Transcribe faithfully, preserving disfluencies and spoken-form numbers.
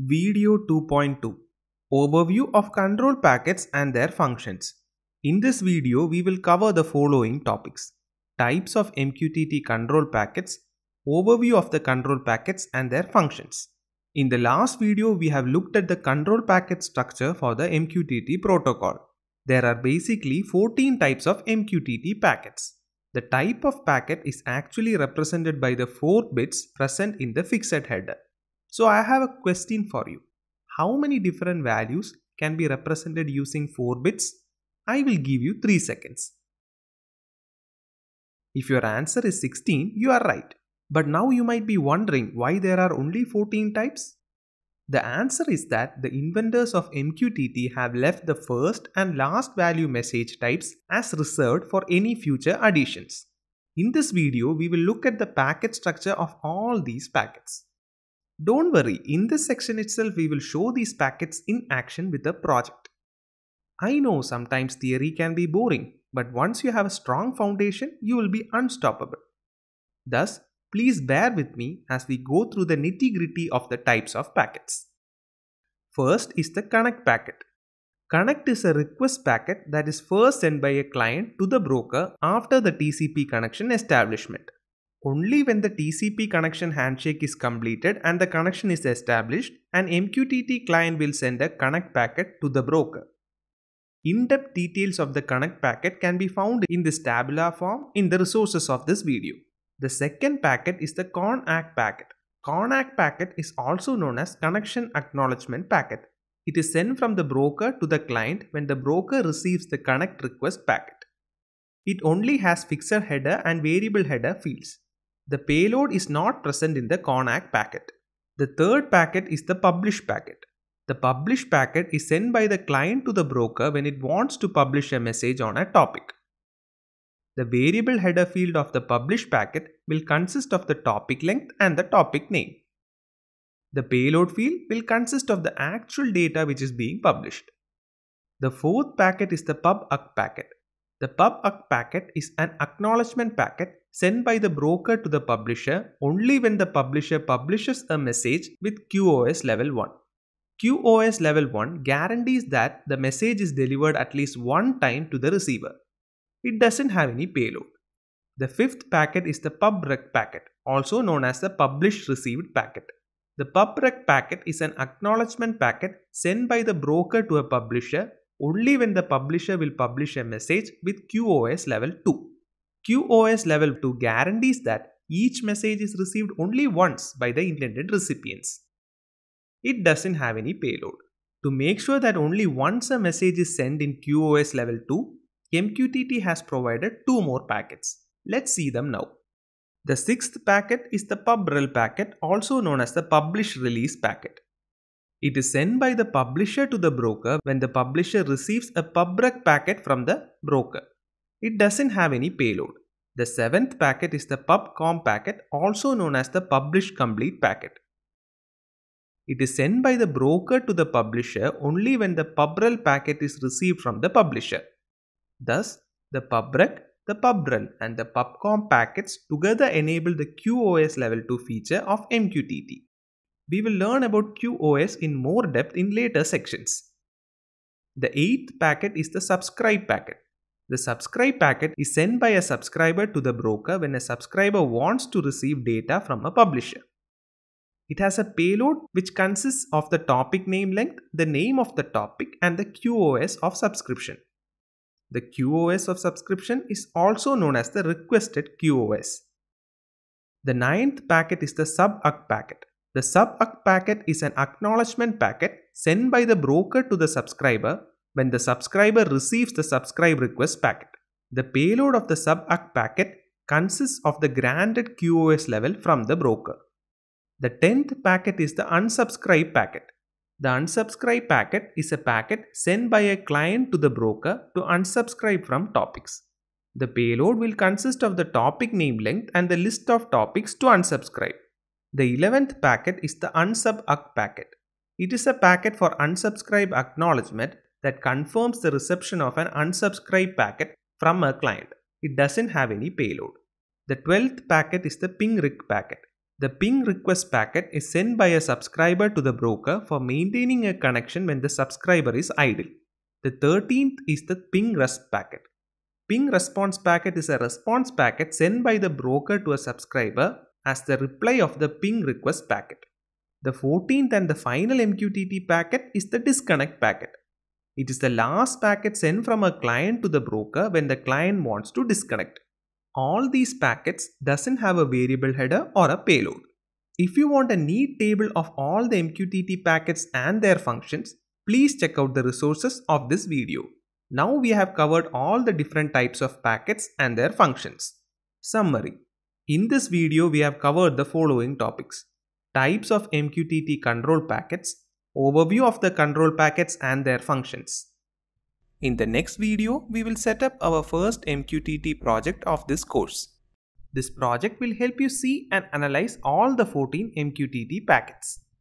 Video two point two Overview of Control Packets and their functions. In this video, we will cover the following topics: types of M Q T T Control Packets, overview of the Control Packets and their functions. In the last video, we have looked at the Control Packet structure for the M Q T T protocol. There are basically fourteen types of M Q T T packets. The type of packet is actually represented by the four bits present in the fixed header. So I have a question for you. How many different values can be represented using four bits? I will give you three seconds. If your answer is sixteen, you are right. But now you might be wondering why there are only fourteen types. The answer is that the inventors of M Q T T have left the first and last value message types as reserved for any future additions. In this video, we will look at the packet structure of all these packets. Don't worry, in this section itself we will show these packets in action with a project. I know sometimes theory can be boring, but once you have a strong foundation, you will be unstoppable. Thus, please bear with me as we go through the nitty-gritty of the types of packets. First is the connect packet. Connect is a request packet that is first sent by a client to the broker after the T C P connection establishment. Only when the T C P connection handshake is completed and the connection is established, an M Q T T client will send a connect packet to the broker. In-depth details of the connect packet can be found in this tabular form in the resources of this video. The second packet is the CONACK packet. CONACK packet is also known as Connection Acknowledgement Packet. It is sent from the broker to the client when the broker receives the connect request packet. It only has fixed header and variable header fields. The payload is not present in the CONACK packet. The third packet is the publish packet. The publish packet is sent by the client to the broker when it wants to publish a message on a topic. The variable header field of the publish packet will consist of the topic length and the topic name. The payload field will consist of the actual data which is being published. The fourth packet is the pub-uck packet. The pub-uck packet is an acknowledgement packet sent by the broker to the publisher only when the publisher publishes a message with Q o S level one. Q o S level one guarantees that the message is delivered at least one time to the receiver. It doesn't have any payload. The fifth packet is the pubrec packet, also known as the publish received packet. The pubrec packet is an acknowledgement packet sent by the broker to a publisher only when the publisher will publish a message with Q o S level two. Q o S level two guarantees that each message is received only once by the intended recipients. It doesn't have any payload. To make sure that only once a message is sent in Q o S level two, M Q T T has provided two more packets. Let's see them now. The sixth packet is the pubrel packet, also known as the publish release packet. It is sent by the publisher to the broker when the publisher receives a pubrec packet from the broker. It doesn't have any payload. The seventh packet is the pubcom packet, also known as the publish complete packet. It is sent by the broker to the publisher only when the pubrel packet is received from the publisher. Thus, the pubrec, the pubrel and the pubcom packets together enable the Q o S level two feature of M Q T T. We will learn about Q o S in more depth in later sections. The eighth packet is the subscribe packet. The subscribe packet is sent by a subscriber to the broker when a subscriber wants to receive data from a publisher. It has a payload which consists of the topic name length, the name of the topic and the Q o S of subscription. The Q o S of subscription is also known as the requested Q o S. The ninth packet is the sub-uck packet. The sub-uck packet is an acknowledgement packet sent by the broker to the subscriber when the subscriber receives the subscribe request packet. The payload of the sub-uck packet consists of the granted Q o S level from the broker. The tenth packet is the unsubscribe packet. The unsubscribe packet is a packet sent by a client to the broker to unsubscribe from topics. The payload will consist of the topic name length and the list of topics to unsubscribe. The eleventh packet is the unsub-uck packet. It is a packet for unsubscribe acknowledgement that confirms the reception of an unsubscribe packet from a client. It doesn't have any payload. The twelfth packet is the pingrec packet. The ping request packet is sent by a subscriber to the broker for maintaining a connection when the subscriber is idle. The thirteenth is the ping rest packet. Ping response packet is a response packet sent by the broker to a subscriber as the reply of the ping request packet. The fourteenth and the final M Q T T packet is the disconnect packet. It is the last packet sent from a client to the broker when the client wants to disconnect. All these packets doesn't have a variable header or a payload. If you want a neat table of all the M Q T T packets and their functions, please check out the resources of this video. Now we have covered all the different types of packets and their functions. Summary. In this video we have covered the following topics: types of M Q T T control packets, overview of the control packets and their functions. In the next video, we will set up our first M Q T T project of this course. This project will help you see and analyze all the fourteen M Q T T packets.